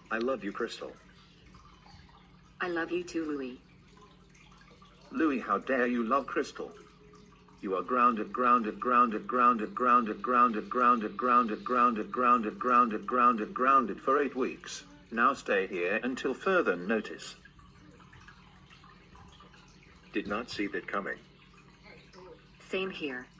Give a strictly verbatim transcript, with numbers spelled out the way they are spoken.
I love you, Crystal. I love you too, Louis. Louis, how dare you love Crystal? You are grounded, grounded, grounded, grounded, grounded, grounded, grounded, grounded, grounded, grounded, grounded, grounded, grounded for eight weeks. Now stay here until further notice. Did not see that coming. Same here.